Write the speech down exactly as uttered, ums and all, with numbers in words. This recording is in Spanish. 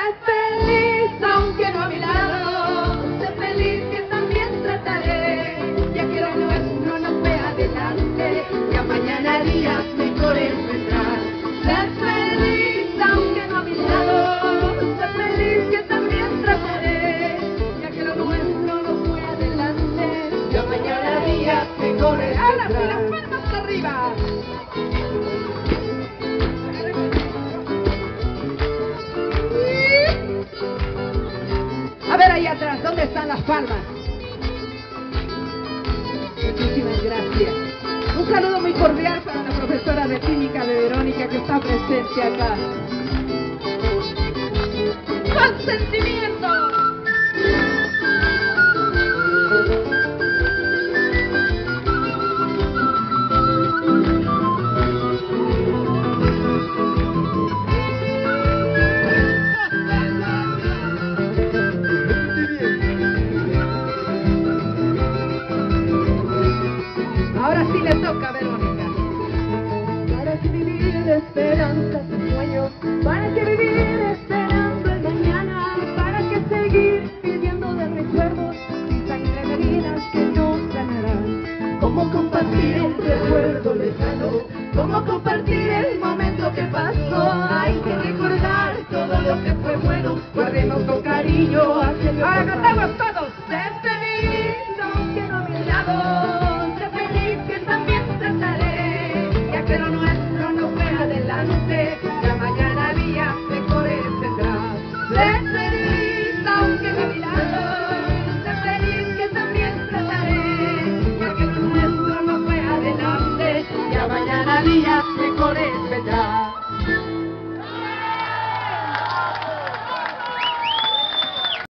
feliz aunque no a mi lado, sé feliz que también trataré, ya que lo nuestro no fue adelante, ya mañana días mejores vendrán. Sé feliz aunque no a mi lado, sé feliz que también trataré, ya que lo nuestro no fue adelante, ya mañana días mejores vendrán. ¡Ahora sí, las palmas arriba! A ver ahí atrás, ¿dónde están las palmas? Muchísimas gracias. Un saludo muy cordial para la profesora de química de Verónica que está presente acá. ¡Con sentimiento! Ahora sí le toca a Verónica. ¿Para qué vivir de esperanzas y sueños? ¿Para qué vivir esperando el mañana? ¿Para qué seguir viviendo de recuerdos y sangre en heridas que no sanarán? ¿Cómo compartir un recuerdo lejano? ¿Cómo compartir el momento que pasó? Hay que recordar todo lo que fue bueno. Guardemos con cariño aquello. Ahora cantamos todos. Sé feliz aunque no a mi lado.